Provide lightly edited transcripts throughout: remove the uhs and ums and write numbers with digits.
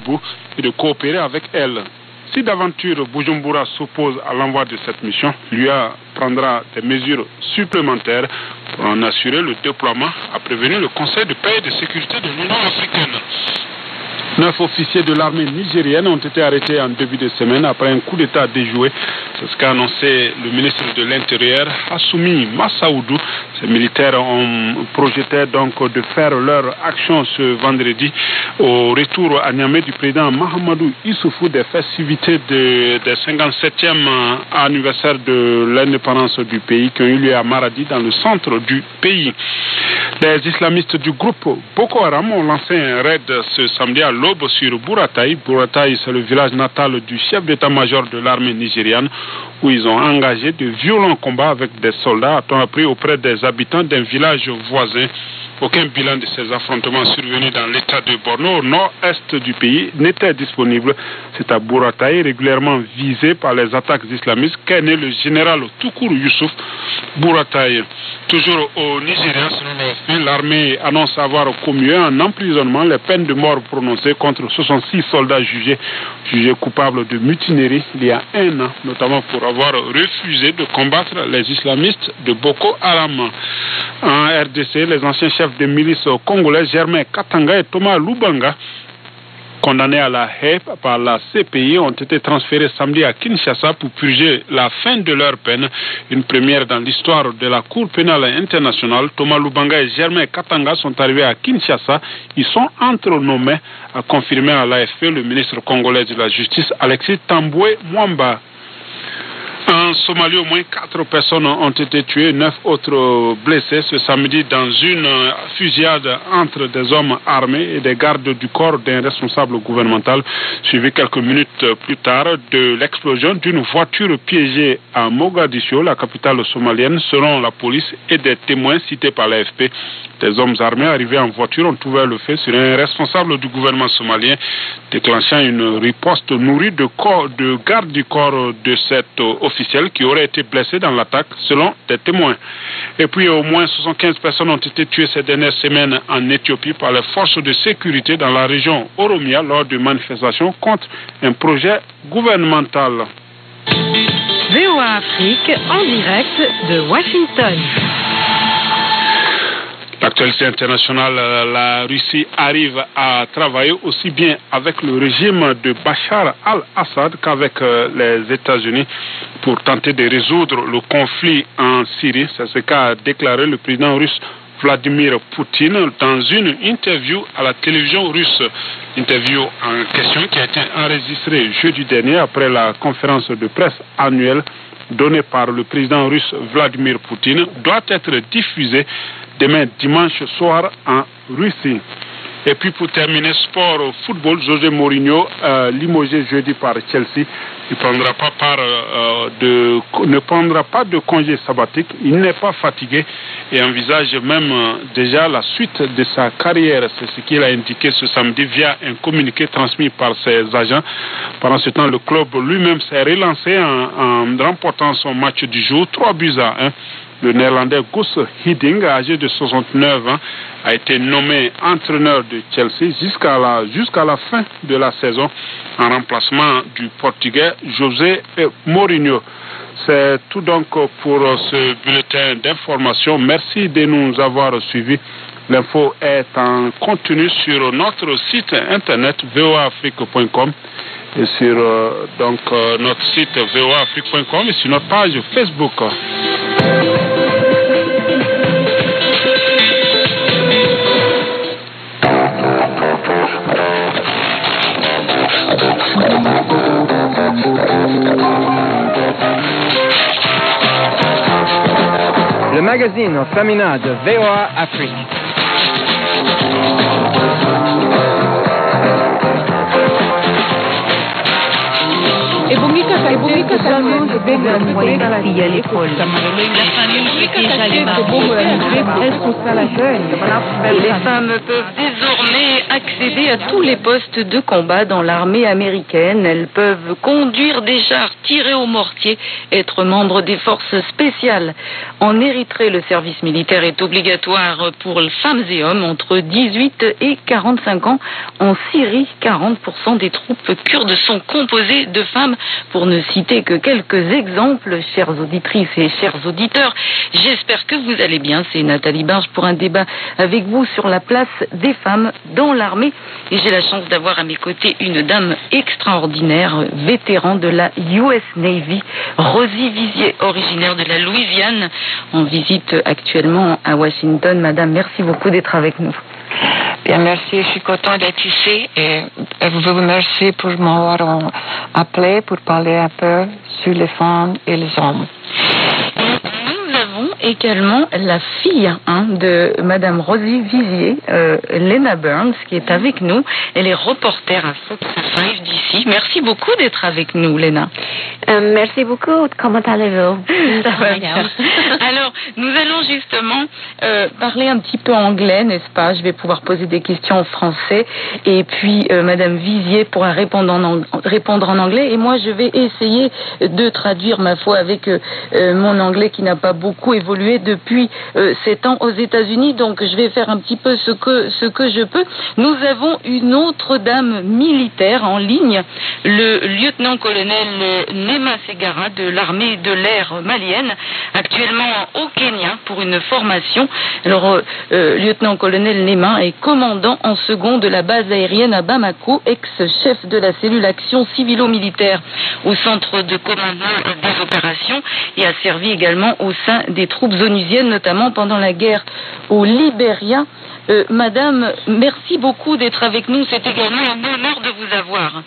debout et de coopérer avec elle. Si d'aventure Bujumbura s'oppose à l'envoi de cette mission, l'UA prendra des mesures supplémentaires pour en assurer le déploiement, a prévenu le Conseil de paix et de sécurité de l'Union africaine. 9 officiers de l'armée nigérienne ont été arrêtés en début de semaine après un coup d'État déjoué. C'est ce qu'a annoncé le ministre de l'Intérieur, Assoumi Massaoudou. Ces militaires ont projeté donc de faire leur action ce vendredi au retour à Niamey du président Mahamadou Issoufou des festivités des 57e anniversaire de l'indépendance du pays qui ont eu lieu à Maradi dans le centre du pays. Les islamistes du groupe Boko Haram ont lancé un raid ce samedi à l'aube sur Buratai. Buratai, c'est le village natal du chef d'état-major de l'armée nigériane où ils ont engagé de violents combats avec des soldats, a-t-on appris, auprès des habitants d'un village voisin. Aucun bilan de ces affrontements survenus dans l'état de Borno, au nord-est du pays, n'était disponible. C'est à Buratai, régulièrement visé par les attaques islamistes, qu'est né le général Toukourou Youssouf. Buratai, toujours au Nigeria, selon l'AFP, l'armée annonce avoir commis un emprisonnement les peines de mort prononcées contre 66 soldats jugés coupables de mutinerie il y a un an, notamment pour avoir refusé de combattre les islamistes de Boko Haram. En RDC, les anciens chefs de milice congolais Germain Katanga et Thomas Lubanga, condamnés à la haie par la CPI, ont été transférés samedi à Kinshasa pour purger la fin de leur peine. Une première dans l'histoire de la Cour pénale internationale. Thomas Lubanga et Germain Katanga sont arrivés à Kinshasa. Ils sont entrenommés, a confirmé à l'AFP le ministre congolais de la Justice, Alexis Tamboué Mwamba. En Somalie, au moins 4 personnes ont été tuées, 9 autres blessées ce samedi dans une fusillade entre des hommes armés et des gardes du corps d'un responsable gouvernemental, suivi quelques minutes plus tard de l'explosion d'une voiture piégée à Mogadiscio, la capitale somalienne, selon la police et des témoins cités par l'AFP. Des hommes armés arrivés en voiture ont ouvert le feu sur un responsable du gouvernement somalien, déclenchant une riposte nourrie de garde du corps de cet officiel qui aurait été blessé dans l'attaque, selon des témoins. Et puis au moins 75 personnes ont été tuées ces dernières semaines en Éthiopie par les forces de sécurité dans la région Oromia lors de manifestations contre un projet gouvernemental. VOA Afrique en direct de Washington. L'actualité internationale, la Russie arrive à travailler aussi bien avec le régime de Bachar al-Assad qu'avec les États-Unis pour tenter de résoudre le conflit en Syrie. C'est ce qu'a déclaré le président russe Vladimir Poutine dans une interview à la télévision russe. Interview en question qui a été enregistrée jeudi dernier après la conférence de presse annuelle donnée par le président russe Vladimir Poutine, doit être diffusée demain dimanche soir en Russie. Et puis pour terminer, sport football, José Mourinho, limogé jeudi par Chelsea, ne prendra pas de congé sabbatique, il n'est pas fatigué et envisage même déjà la suite de sa carrière. C'est ce qu'il a indiqué ce samedi via un communiqué transmis par ses agents. Pendant ce temps, le club lui-même s'est relancé en remportant son match du jour, 3-1. Le néerlandais Guus Hiddink, âgé de 69 ans, a été nommé entraîneur de Chelsea jusqu'à la fin de la saison en remplacement du portugais José Mourinho. C'est tout donc pour ce bulletin d'information. Merci de nous avoir suivis. L'info est en continu sur notre site internet voafrique.com et sur notre site voafrique.com et sur notre page Facebook. Le magazine féminin de VOA Afrique. Ebongika que seulement je vais envoyer ma fille à l'école. La famille fait déjà les Les femmes peuvent désormais accéder à tous les postes de combat dans l'armée américaine. Elles peuvent conduire des chars, tirer au mortier, être membres des forces spéciales. En Érythrée, le service militaire est obligatoire pour les femmes et hommes entre 18 et 45 ans. En Syrie, 40% des troupes kurdes sont composées de femmes, pour ne citer que quelques exemples. Chères auditrices et chers auditeurs, j'espère que vous allez bien. C'est Nathalie Barge pour un débat avec vous sur la place des femmes dans l'armée. Et j'ai la chance d'avoir à mes côtés une dame extraordinaire, vétéran de la US Navy, Rosie Vizier, originaire de la Louisiane, en visite actuellement à Washington. Madame, merci beaucoup d'être avec nous. Bien, merci. Je suis content d'être ici et je vous remercie pour m'avoir appelé pour parler un peu sur les femmes et les hommes. Nous avons également la fille de Madame Rosie Vizier, Lena Burns, qui est avec nous. Elle est reporter à Fox 5 d'ici. Merci beaucoup d'être avec nous, Lena. Merci beaucoup. Comment allez-vous? Ça va bien. Alors, nous allons justement parler un petit peu anglais, n'est-ce pas? Je vais pouvoir poser des questions en français et puis Madame Vizier pourra répondre en anglais et moi je vais essayer de traduire ma foi avec mon anglais qui n'a pas beaucoup évolué depuis 7 ans aux États-Unis, donc je vais faire un petit peu ce que je peux. Nous avons une autre dame militaire en ligne, le lieutenant-colonel Nema Segara de l'armée de l'air malienne, actuellement au Kenya pour une formation. Alors, lieutenant-colonel Nema est commandant en second de la base aérienne à Bamako, ex-chef de la cellule action civilo-militaire au centre de commandement des opérations et a servi également au sein des troupes onusiennes, notamment pendant la guerre au Libéria. Madame, merci beaucoup d'être avec nous. C'est également un honneur de vous avoir.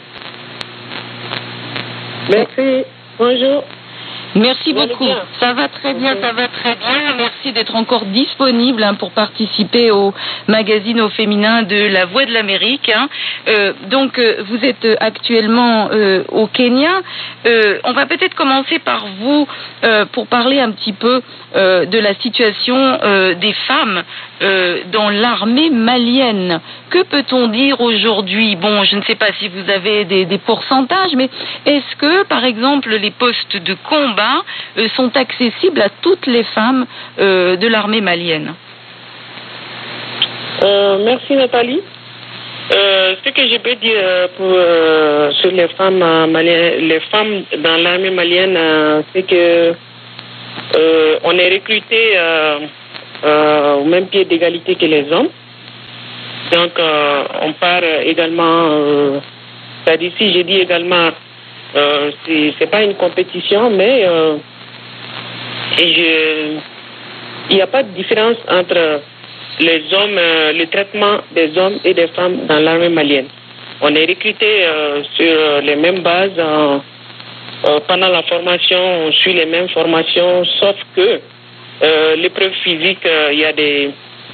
Merci. Bonjour. Merci beaucoup. Ça va très bien, ça va très bien. Merci d'être encore disponible pour participer au magazine au féminin de La Voix de l'Amérique. Donc, vous êtes actuellement au Kenya. On va peut-être commencer par vous pour parler un petit peu de la situation des femmes dans l'armée malienne. Que peut-on dire aujourd'hui? Bon, je ne sais pas si vous avez des pourcentages, mais est-ce que, par exemple, les postes de combat sont accessibles à toutes les femmes de l'armée malienne? Merci Nathalie. Ce que je peux dire sur les femmes maliennes, les femmes dans l'armée malienne, c'est que on est recruté au même pied d'égalité que les hommes. Donc on part également, c'est-à-dire si je dis également, c'est pas une compétition, mais il n'y a pas de différence entre les hommes, le traitement des hommes et des femmes dans l'armée malienne. On est recruté sur les mêmes bases. Pendant la formation, on suit les mêmes formations, sauf que l'épreuve physique, il y a des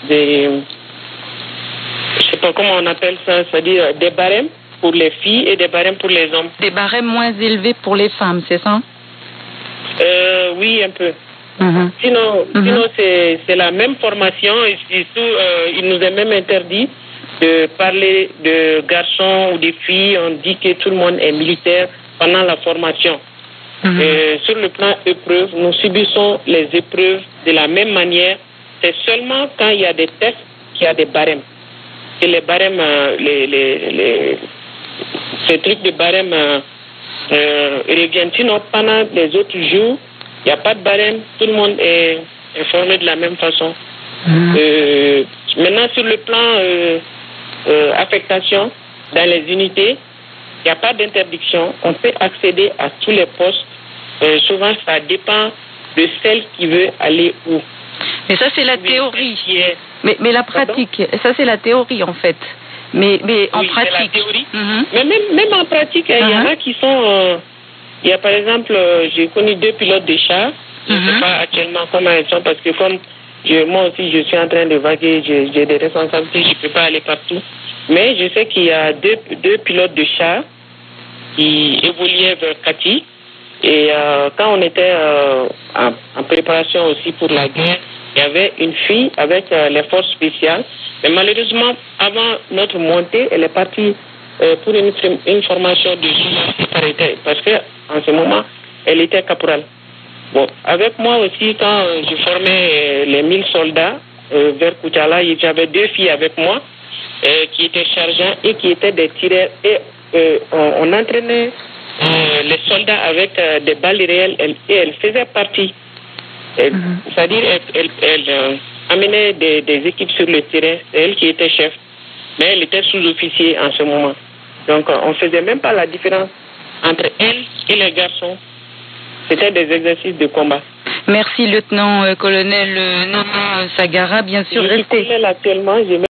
je sais pas comment on appelle ça, c'est-à-dire des barèmes pour les filles et des barèmes pour les hommes. Des barèmes moins élevés pour les femmes, c'est ça? Oui, un peu. Sinon, c'est la même formation et surtout, il nous est même interdit de parler de garçons ou de filles. On dit que tout le monde est militaire pendant la formation. Sur le plan épreuve, nous subissons les épreuves de la même manière. C'est seulement quand il y a des tests qu'il y a des barèmes. Et les barèmes, ces trucs de barèmes reviennent. Sinon, pendant les autres jours, il n'y a pas de barème. Tout le monde est informé de la même façon. Maintenant, sur le plan affectation dans les unités, il n'y a pas d'interdiction. On peut accéder à tous les postes. Souvent, ça dépend de celle qui veut aller où. Mais ça, c'est la théorie. Mais la pratique, ça, c'est la théorie, en fait. Mais en pratique. C'est la théorie. Mais même en pratique, il y en a qui sont... il y a, par exemple, j'ai connu 2 pilotes de chars. Je ne sais pas actuellement comment elles sont, parce que comme moi aussi, je suis en train de vaguer, j'ai des responsabilités, je ne peux pas aller partout. Mais je sais qu'il y a deux pilotes de chars qui évoluait vers Kati. Et quand on était en préparation aussi pour la guerre, il y avait une fille avec les forces spéciales. Mais malheureusement, avant notre montée, elle est partie pour une formation de journaliste parce qu'en ce moment, elle était caporale. Bon, avec moi aussi, quand je formais les 1000 soldats vers Koutiala, j'avais 2 filles avec moi qui étaient chargées et qui étaient des tireurs. Et on entraînait les soldats avec des balles réelles et elle faisait partie. C'est-à-dire, elle amenait des équipes sur le terrain. C'est elle qui était chef. Mais elle était sous-officier en ce moment. Donc, on ne faisait même pas la différence entre elle et les garçons. C'était des exercices de combat. Merci, lieutenant-colonel Nana Sagara. Bien sûr, restez. Actuellement,